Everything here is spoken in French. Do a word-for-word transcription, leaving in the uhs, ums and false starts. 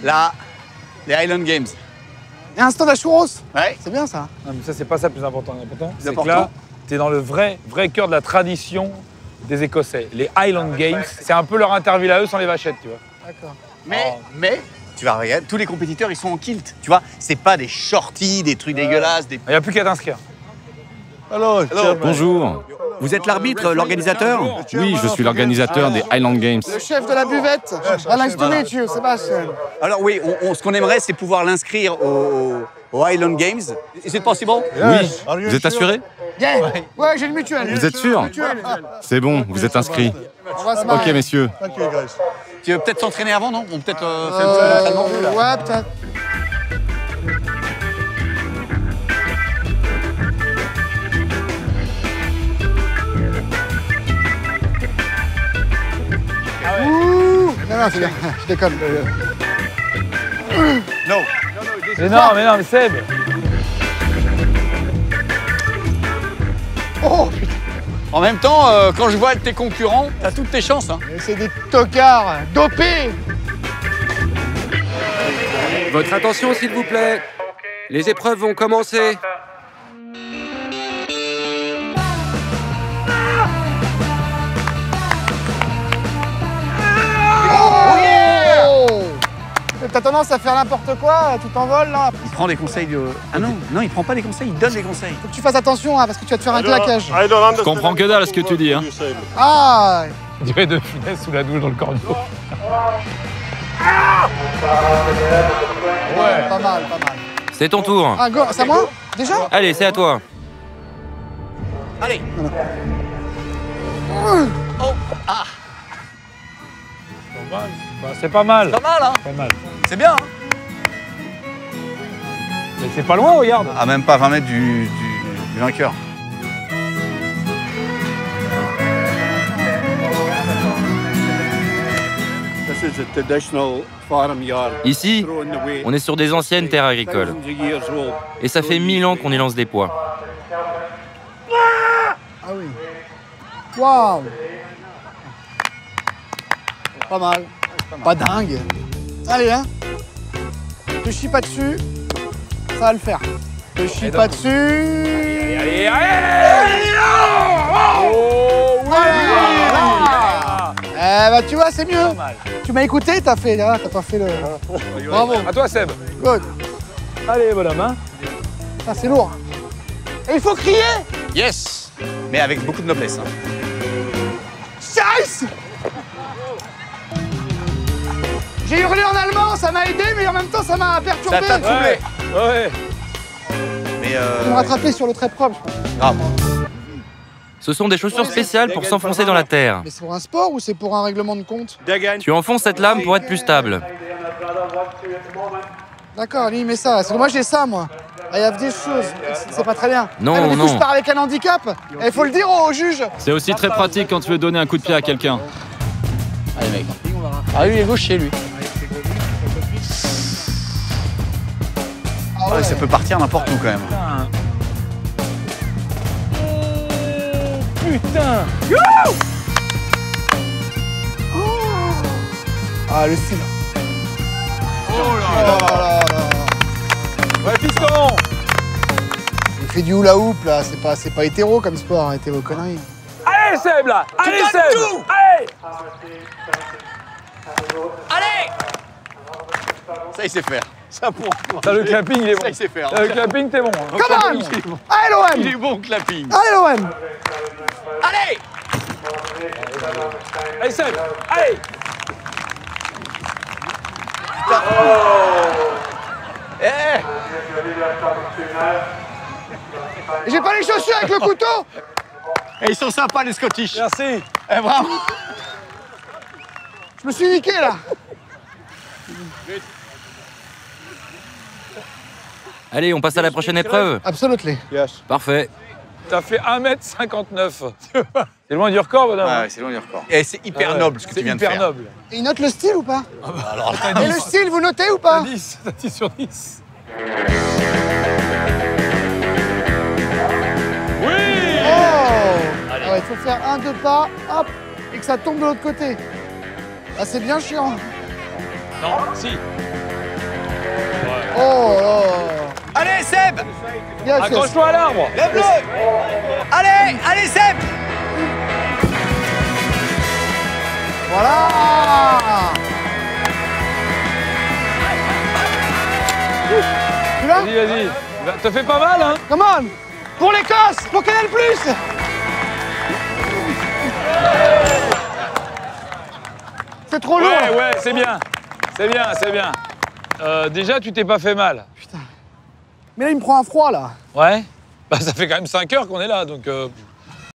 Là, les Highland Games. Et un stand à churros. Ouais. C'est bien ça. Non, mais ça, c'est pas ça le plus important. L'important, c'est que important. là, t'es dans le vrai, vrai cœur de la tradition des Écossais. Les Highland Games, c'est un peu leur interville à eux sans les vachettes, tu vois. D'accord. Mais, Oh. mais, tu vas regarder, tous les compétiteurs, ils sont en kilt, tu vois. C'est pas des shorties, des trucs dégueulasses, des... Il n'y a plus qu'à t'inscrire. Alors, Bonjour. Vous êtes l'arbitre, l'organisateur? Oui, je suis l'organisateur des Highland Games. Le chef de la buvette. Nice to meet you, Sébastien. Alors oui, on, on- ce qu'on aimerait, c'est pouvoir l'inscrire aux, aux Highland Games. Is it possible? Oui. Vous êtes assuré? Yeah. Ouais, j'ai le mutuel. Vous êtes sûr? Mutuel. C'est bon, vous êtes inscrit. On va se Ok, marrer. messieurs. Thank you, guys. Tu veux peut-être s'entraîner avant, non? On peut peut-être euh, faire un petit Euh, entraînement. ouais, peut-être. Ouh. Non, non, c'est bien. Je déconne. Non. Mais non, mais non, mais Seb. Oh, putain. En même temps, euh, quand je vois tes concurrents, t'as toutes tes chances. Hein. C'est des tocards dopés. Votre attention, s'il vous plaît. Les épreuves vont commencer. Oh. T'as tendance à faire n'importe quoi, tu t'envoles là. Il prend des conseils de... Ah non, non, il prend pas des conseils, il donne des conseils. Faut que tu fasses attention hein, parce que tu vas te faire un claquage. Je comprends que dalle à ce que tu dis, hein. Ah. On dirait de finesse sous la douche dans le corneau. Ouais. Pas mal, pas mal. C'est ton tour. Ah, go, c'est à moi? Déjà? Allez, c'est à toi. Allez. Oh, ah, Pas mal. Bah, c'est pas mal. pas mal, hein. Pas mal. C'est bien, hein. Mais c'est pas loin, regarde. À même pas vingt mètres du, du, du vainqueur. This is a traditional farm yard. Ici, Throwing away on est sur des anciennes terres agricoles. thousands of years old. Et ça fait mille ans qu'on y lance des pois. Ah oui. Waouh. Pas mal. Pas dingue. Allez, hein. Te chie pas dessus. Ça va le faire. Te chie pas dessus. Allez, allez. Oh, oui. Voilà. Eh bah tu vois, c'est mieux. mal. Tu m'as écouté, t'as fait là, t'as pas fait le. Bravo. À toi, Seb. Good. Allez, bonhomme, hein. Ça c'est lourd. Et il faut crier. Yes. Mais avec beaucoup de noblesse. Hein. Scheiße. J'ai hurlé en allemand, ça m'a aidé, mais en même temps ça m'a perturbé. Ça t'a troublé. Ouais. Ouais. Mais Ils euh... m'ont rattrapé sur le très propre. grave. Ce sont des chaussures spéciales pour s'enfoncer dans la terre. Mais c'est pour un sport ou c'est pour un règlement de compte? Tu enfonces cette lame pour être plus stable. D'accord, lui il met ça. Parce que moi j'ai ça, moi. Ah, il y a des choses. C'est- C'est pas très bien. Non, Ah, mais du coup, non. je pars avec un handicap. Il faut le dire au juge. C'est aussi très pratique quand tu veux donner un coup de pied à quelqu'un. Allez, mec. Ah, lui, il est gaucher, lui. Ah Ouais, ça peut partir n'importe où, quand même. Putain. Ah, le style. Oh Oh là là là. Ouais, piston. Il fait du hula hoop là, c'est pas, c'est pas hétéro comme sport, arrêtez vos conneries. Allez, Seb, là. Allez, donnes Seb. tout. Allez. Allez. Ça, il sait faire. Ça, pour moi. T'as le clapping, il est bon. Ça, il sait faire. T'as le clapping, t'es bon. hein. Au Come clapping, on. il est bon. Allez l'O Il M. est bon au clapping. Allez l'O M. Allez. Allez, Seb. Allez. Eh. J'ai pas les chaussures avec le couteau. Et ils sont sympas, les Scottish. Merci. Eh, vraiment. Je me suis niqué là. Allez, on passe à la prochaine épreuve. Absolument. Yes. Parfait. T'as fait un mètre cinquante-neuf. C'est loin du record, madame. Ouais, c'est loin du record. Et c'est hyper Ah ouais. noble, ce que tu viens de C'est faire. hyper noble. Et il note le style ou pas? Alors, Et le style, vous notez ou T'as pas? dix. T'as dix sur dix. Oui. Oh. Ah ouais, il faut faire un, deux pas, hop, et que ça tombe de l'autre côté. Ah, c'est bien chiant. Non, si. Oh, oh. Allez, Seb! Yes, yes. Accroche-toi à l'arbre. Lève-le! Allez, allez, Seb! Voilà. Tu vas? Vas-y, vas-y. Va- Te fais pas mal, hein? Come on. Pour l'Écosse, pour Canal Plus. C'est trop lourd. Ouais, ouais, c'est bien. C'est bien, c'est bien. Euh, déjà, tu t'es pas fait mal. Mais là, il me prend un froid, là. Ouais? Bah, ça fait quand même cinq heures qu'on est là, donc... euh,